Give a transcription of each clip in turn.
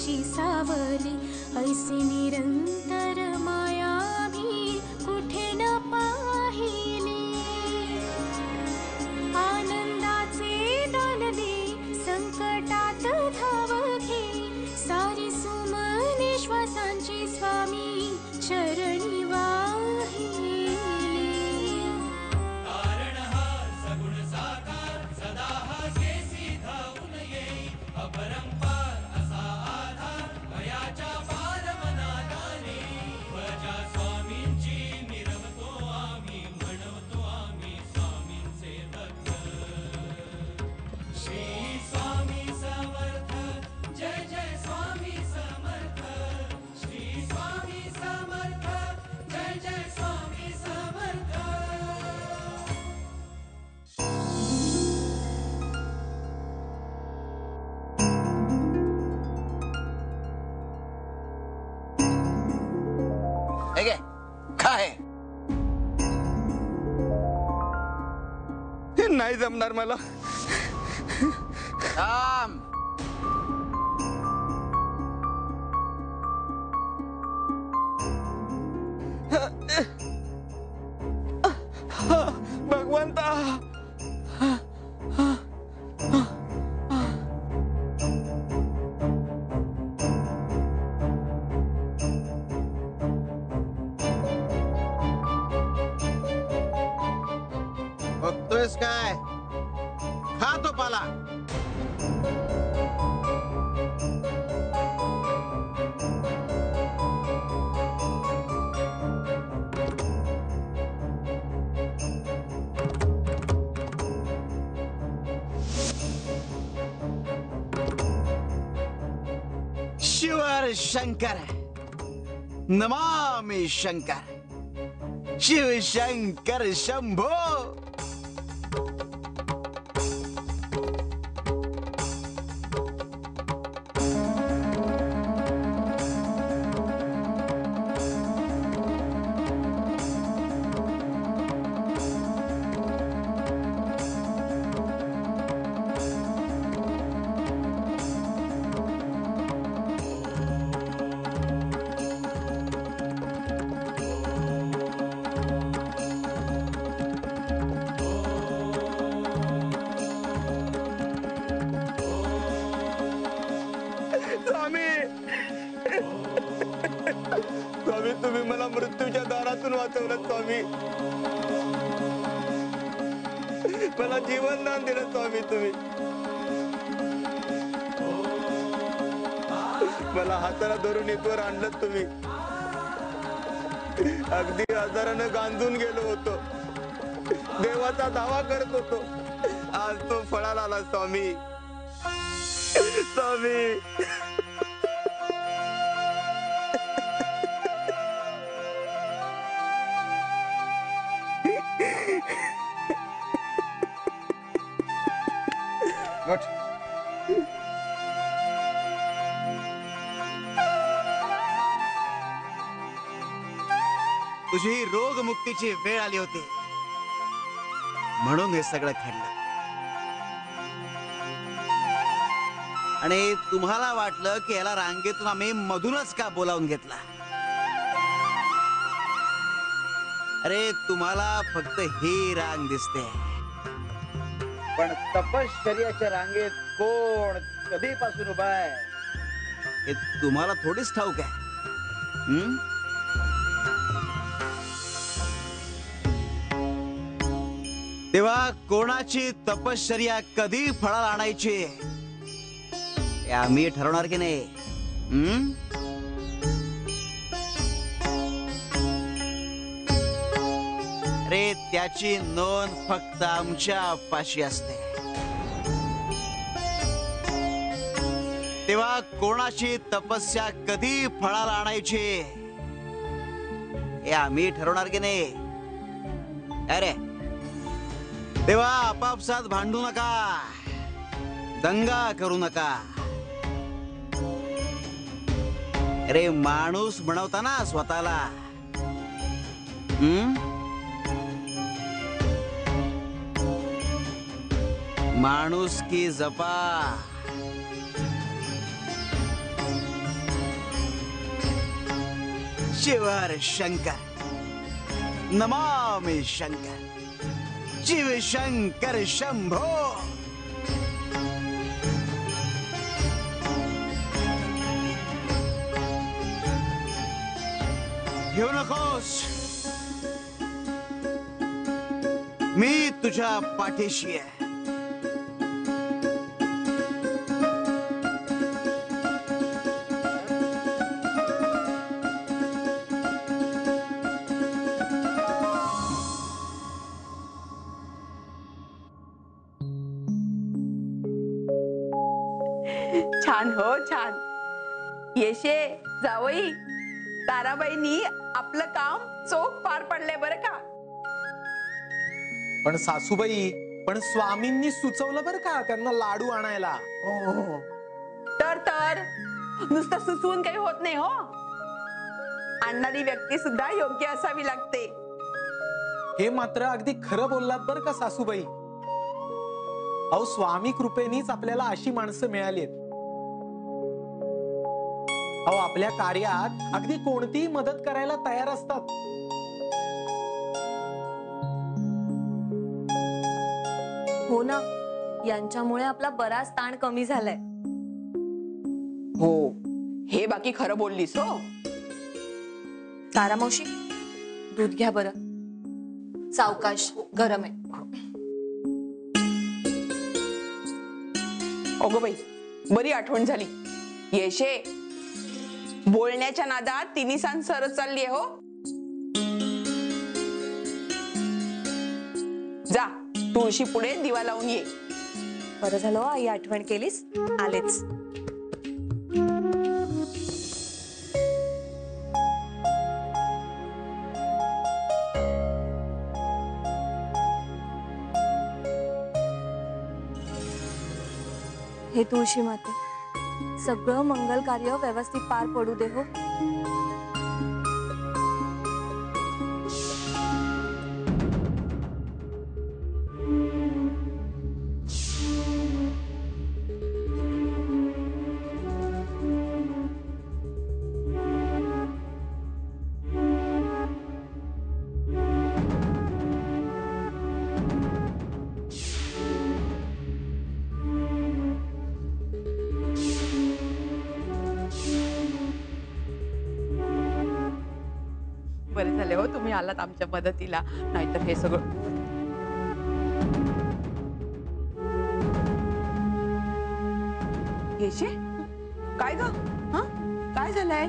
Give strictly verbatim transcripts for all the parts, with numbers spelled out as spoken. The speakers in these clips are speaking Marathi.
स्वामींची सावली, ऐसी निरंतर माया मी कुठे न पाहिली. आनंदाचे दान दे, संकटात धाव घे, सारी सुमने श्वासांची स्वामी चरणी वाहिली. नाही जमणार मला. थांब. भगवंता, बघतोयस काय? खा तो पाला. शिवर शंकर, नमामि शंकर, शिव शंकर शंभो. स्वामी, तुम्ही मला मृत्यूच्या दारातून वाचवलं स्वामी. मला जीवन दान दिलं स्वामी. तुम्ही मला हाताला धरून इथवर आणलं. तुम्ही अगदी आजारानं गांजून गेलो होतो, देवाचा दावा करत होतो. आज तो फळाला आला स्वामी. स्वामी, तुझी रोगमुक्तीची वेळ आली होती म्हणून हे सगळं घडलं. आणि तुम्हाला वाटलं की याला रांगेतून आम्ही मधूनच का बोलावून घेतला. अरे तुम्हाला फक्त ही रांग दिसते, पण तपश्चर्याच्या रांगेत कोण कधीपासून उभा आहे हे तुम्हाला थोडीच ठाऊक आहे. हम्म तेव्हा कोणाची तपश्चर्या कधी फळाला आणायची हे आम्ही ठरवणार की नाही. हम्म अरे त्याची नोंद फक्त आमच्या पाशी असते. तेव्हा कोणाची तपस्या कधी फळाला आणायची हे आम्ही ठरवणार की नाही. अरे तेव्हा आपापसात भांडू नका, दंगा करू नका. अरे माणूस बनवता ना स्वतःला. हम्म माणूस की जपा. शिवर शंकर नमामि शंकर शिव शंकर शंभो। घेऊ नकोस, मी तुझ्या पाठीशी आहे। छान हो छान। येशे जावई, ताराबाईंनी आपलं काम चोख पार पडलंय बरं का। पण सासूबाई, पण स्वामींनी सुचवलं बरं का त्यांना लाडू आणायला। हो तर तर नुसतं सुचवून काही होत नाही हो, आणणारी व्यक्ती सुद्धा योग्य असावी लागते। हे मात्र अगदी खरं बोललात बरं का सासूबाई। अहो स्वामी कृपेनीच आपल्याला अशी माणसं मिळालीत। अहो आपल्या कार्यात अगदी कोणतीही मदत करायला तयार असतात। हो ना, यांच्यामुळे आपला बराच ताण कमी झालाय। हो हे बाकी खरं बोललीस हो। तारा मावशी, दूध घ्या बरं, सावकाश गरम आहे। अगो बाई, बरी आठवण झाली। येशे, बोलण्याच्या नादात तिन्ही सांज सरच चालली हो। जा तुळशी पुढे दिवा लावून ये। बरं झालं आई आठवण केलीस, आलेच। हे तुळशी माते, सगळं मंगल कार्य व्यवस्थित पार पडू दे हो। बरे झाले हो तुम्ही आलात आमच्या मदतीला, नाहीतर हे सगळं। येशे, काय ग? हा काय झालंय?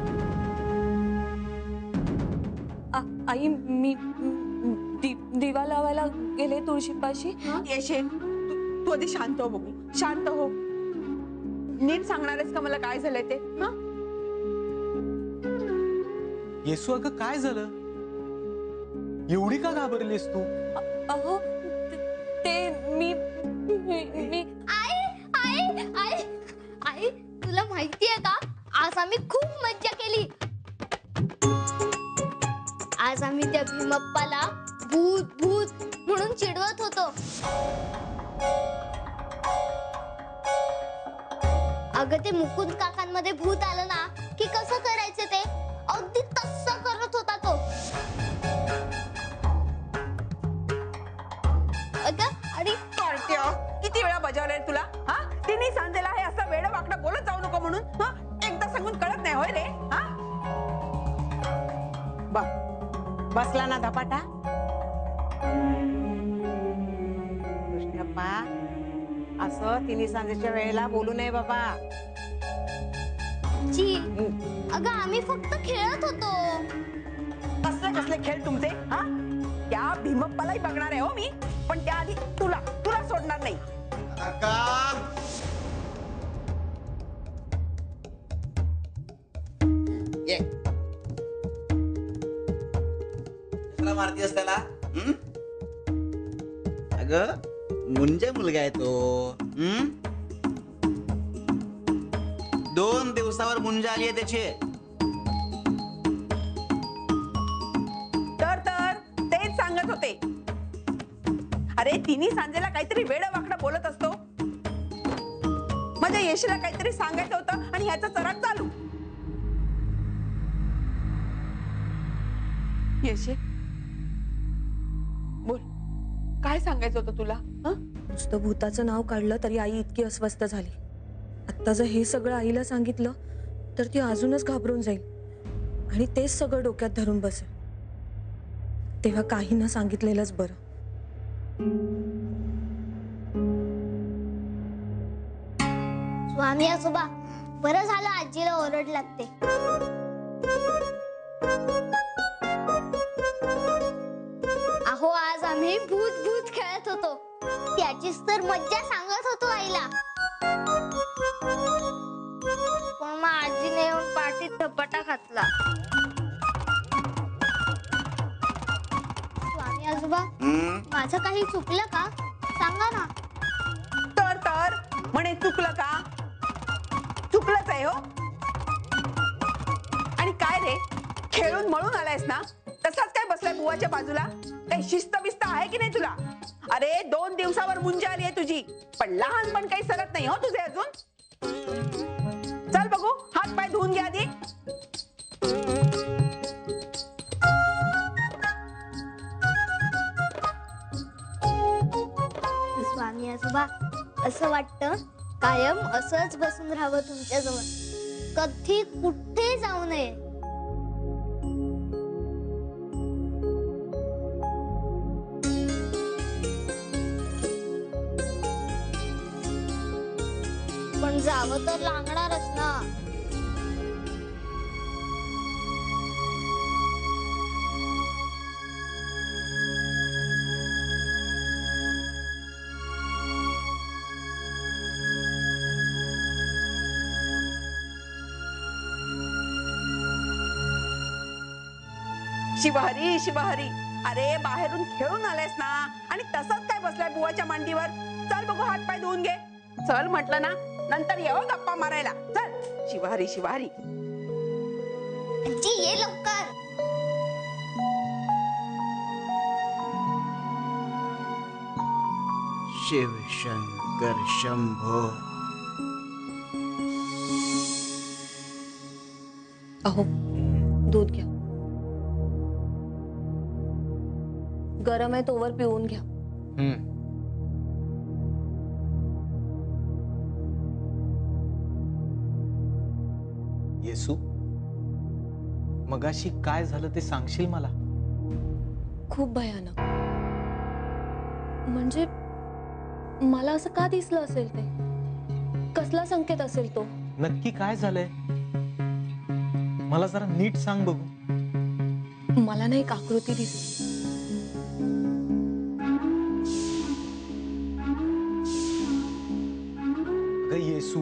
आ- आई मी दि, दिवा लावायला गेले तुळशीपाशी। येशे, तू तू आधी शांत हो बघू, शांत हो। नीट सांगणार आहेस का मला काय झालंय ते? हा येसू, अगं काय झालं? एवढी का घाबरलीस तू? अहो ते मी मी मी आई आई आई आई तुला माहितीये का, आज आम्ही खूप मज्जा केली। आज आम्ही त्या भीमप्पाला भूत भूत म्हणून चिडवत होतो। अगं ते मुकुंद काकांमध्ये भूत आलं ना की कसं करायचं ते, अगदी तसं करत होता तो। अगं आणि कार्त्या, किती वेळा बजावलंय तुला? हा तिन्ही सांजेला हे असं वेड वाकडं बोलत जाऊ नको म्हणून। हा एकदा सांगून कळत नाही होय रे? हा बसला ना धपाटा? कृष्णप्पा, असं तिन्ही सांजेच्या वेळेला बोलू नये बाबा। जी अगं आम्ही फक्त खेळत होतो। कसले कसले खेळ तुमचे? हा त्या भीमप्पालाही बघणार आहे हो मी, पण त्याआधी तुला तुला सोडणार नाही। ये मारतीस त्याला? अगं मुंजा मुलगा आहे तो। हम्म दोन दिवसावर मुंजा आली आहे त्याची। तर तर तेच सांगत होते। अरे तिन्ही सांजेला काहीतरी वेड वाकडं बोलत असतो। माझ्या येशीला काहीतरी सांगायचं होतं आणि ह्याचं चराट चालू। यशे बोल, काय सांगायचं होतं तुला? हं? नुसतं भूताचं नाव काढलं तरी आई इतकी अस्वस्थ झाली. आत्ता जर हे सगळं आईला सांगितलं तर ती अजूनच घाबरून जाईल आणि तेच सगळं डोक्यात धरून बसेल. तेव्हा काही न सांगितलेलंच बरं. स्वामी आजोबा, बरं झालं आजीला ओरड लागते. अहो आज आम्ही भूत भूत खेळत होतो. त्याचीच तर मज्जा सांगत होतो आईला. पण मग आजीने येऊन पाठीत धपाटा घातला. स्वामी आजोबा, माझं काही चुकलं का? सांगा ना. तर तर म्हणे चुकलं का? चुकलंच आहे हो. आणि काय रे, खेळून मळून आलायस ना, तसाच काय बसलाय बुवाच्या बाजूला? काही शिस्त बिस्त आहे की नाही तुला? अरे दोन दिवसावर मुंजा आली आहे तुझी, पण लहानपण काही सरत नाही हो तुझे अजून. चल बघू, हात पाय धुवून घ्या आधी. स्वामी आजोबा, असं वाटतं कायम असंच बसून राहावं तुमच्या जवळ, कधी कुठे जाऊ नये. पण जावं तर लागणारच ना. शिवहरी शिवहरी, अरे बाहेरून खेळून आलेस ना आणि तसंच काय बसलाय बुवाच्या मांडीवर? चल बघू, हात पाय धुवून घे. चल म्हटलं ना, नंतर येऊ गप्पा मारायला. चल शिवहरी शिवहरी. आजी ये लवकर. शिव शंकर शंभो. अहो दूध घ्या. गरम आहे तोवर पिऊन घ्या. हम्म. येसू, मगाशी काय झालं ते सांगशील मला? खूप भयानक. म्हणजे मला असं का दिसलं असेल? ते कसला संकेत असेल तो? नक्की काय झालंय मला जरा नीट सांग बघू. मला ना एक आकृती दिसली. अगं येसू,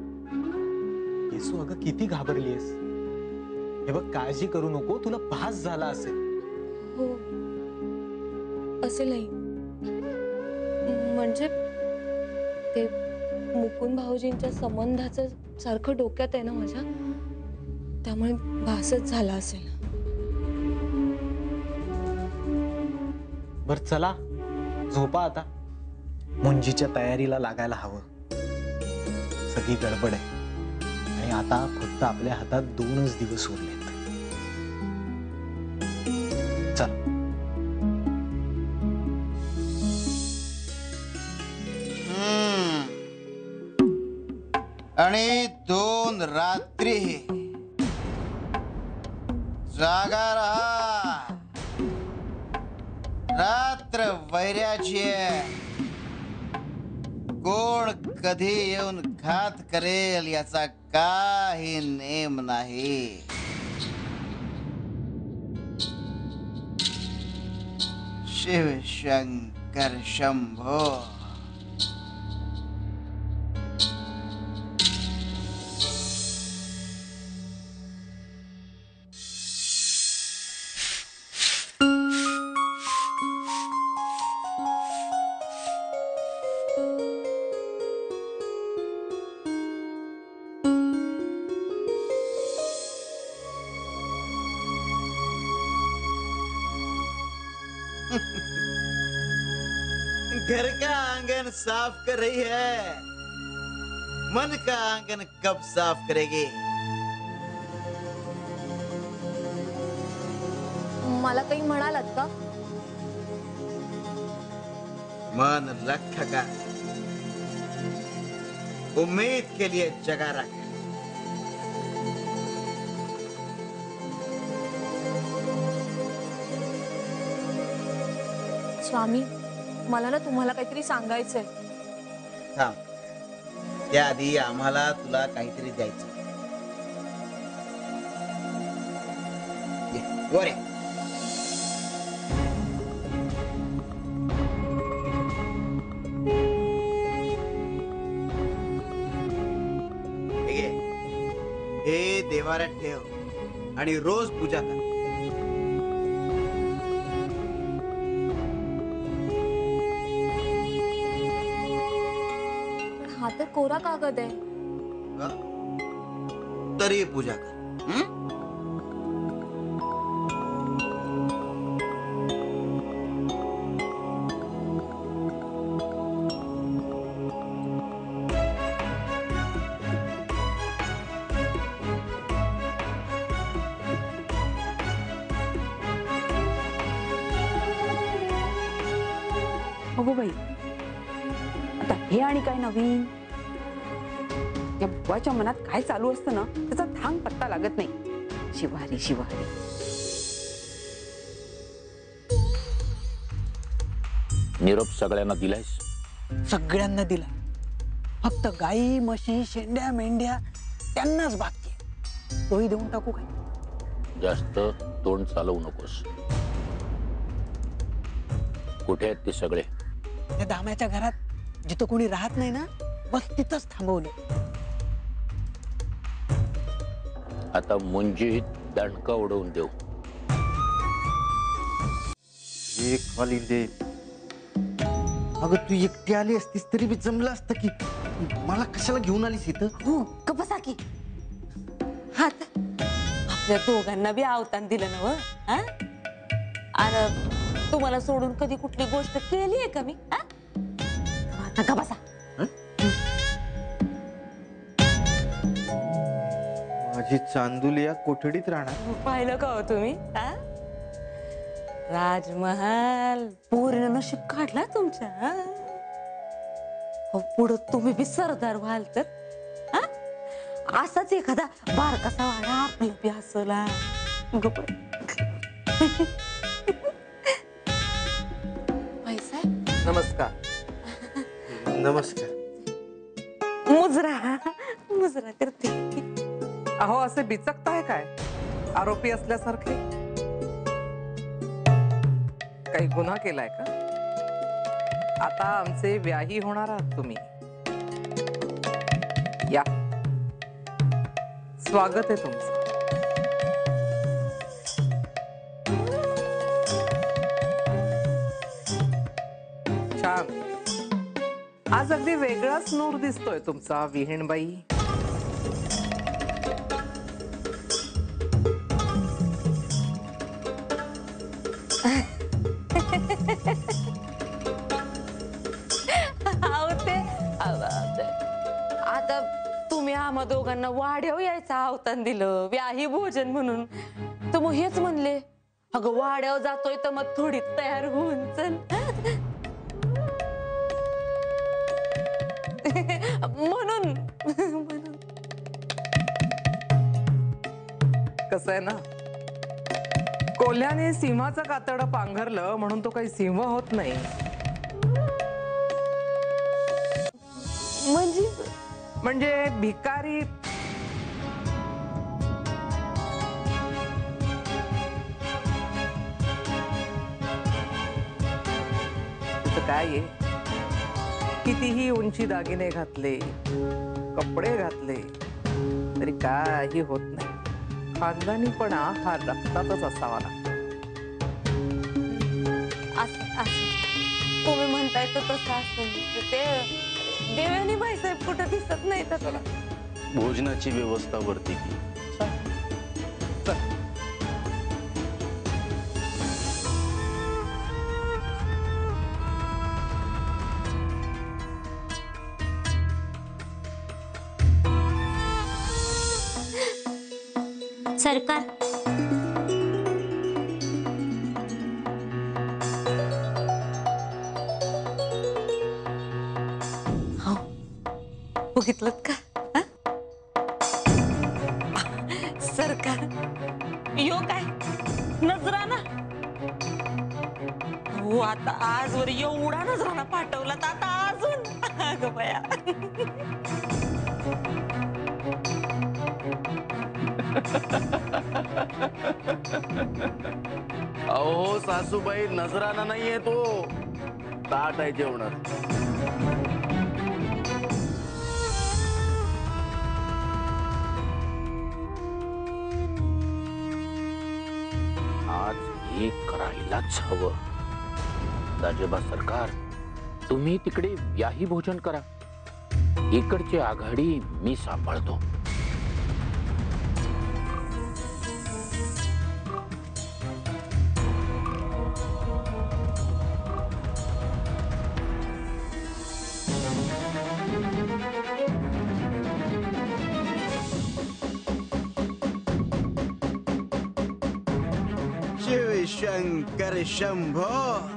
येसू अगं किती घाबरलीयस? हे बघ, काळजी करू नको, तुला भास झाला असेल. हो असेलही. म्हणजे ते मुकुंद भाऊजींच्या संबंधाचं सारखं डोक्यात आहे ना माझ्या, त्यामुळे भासच झाला असेल. बर चला झोपा आता. मुंजीच्या तयारीला लागायला हवं. सगळी गडबड आहे आणि आता फक्त आपल्या हातात दोनच दिवस उरलेत. चल. आणि दोन रात्री जागा रहा. रात्र वैऱ्याची आहे. कोण कधी येऊन घात करेल याचा काही नेम नाही. शिव शंकर शंभो. घर का आंगन साफ कर रही है, मन का आंगन कब साफ करेगी? मला काही म्हणालात का? मन लख का उम्मीद के लिए जगा रख। स्वामी, मला ना तुम्हाला काहीतरी सांगायचंय. थांब, त्याआधी आम्हाला तुला काहीतरी द्यायचं. ये, वर ये. हे घे. हे देवाऱ्यात ठेव आणि रोज पूजा कर. हा तर कोरा कागद आहे. हा? तरी पूजा कर. हं? अगो बाई, आता हे आणि काय नवीन? या बुवाच्या मनात काय चालू असतं ना त्याचा थांग पत्ता लागत नाही. शिवारी शिवारी. निरोप सगळ्यांना दिलायस? सगळ्यांना दिला. फक्त गाई म्हशी शेंड्या मेंढ्या त्यांनाच बाकी आहे. तोही देऊन टाकू काय? जास्त तोंड चालवू नकोस. कुठे आहेत ते सगळे? त्या दाम्याच्या घरात जिथं कोणी राहत नाही ना, बस तिथंच थांबवलं. आता मुंजी दणका उडवून देऊ. एक खाली दे. अगं तू एकटी आली असतीस तरी बी जमलं असतं की. मला कशाला घेऊन आलीस इथं? हो का बसा की. हा तर आपल्या दोघांना बी अवतान दिलं ना व. हा? अरे तुम्हाला सोडून कधी कुठली गोष्ट केली आहे का मी? हा? आता का बसा. माझी चांदुली या कोठडीत राहणार. पाहिलं का हो तुम्ही? हा? राजमहाल पूर्ण नशीब काढला तुमच्या. हा? हो, पुढं तुम्ही बी सरदार व्हाल तर. हा? असाच एखादा बारकासा वाडा आपलं बी असला. गप्प. नमस्कार. नमस्कार. मुजरा मुजरा करते. अहो असे बिचकताय काय आरोपी असल्यासारखे? काही गुन्हा केलाय का? आता आमचे व्याही होणार आहात तुम्ही. या, स्वागत आहे तुमचं. छान. आज अगदी वेगळाच नूर दिसतोय तुमचा विहीणबाई. आता तुम्ही आम्हा दोघांना वाड्यावर यायचं अवतान दिलं, व्याही भोजन म्हणून. तर मग हेच म्हणले, अगं वाड्यावर जातोय तर मग थोडी तयार होऊन चल. म्हणून म्हणून कसं आहे ना, कोल्ह्याने सिंहाचं कातड पांघरलं म्हणून तो काही सिंह होत नाही. म्हणजे म्हणजे भिकारी काय आहे, कितीही उंची दागिने घातले, कपडे घातले तरी काही होत नाही. खानदानीपणा हा रक्तातच असावा लागतो. तुम्ही म्हणताय तर तसं असेल. ते देवयानी बाईसाहेब कुठं दिसत नाही तर. भोजनाची व्यवस्था वरती की. सरकार बघितलं का हा? सरकार यो काय नजराना हो आता आजवर एवढा नजराना पाठवला तर आता अजून अगं बया अहो सासूबाई नजराना नाहीये तो ताट आहे जेवणात. आज हे करायलाच हवं. दाजेबा सरकार तुम्ही तिकडे व्याही भोजन करा. इकडची आघाडी मी सांभाळतो. शिव शंकर शंभो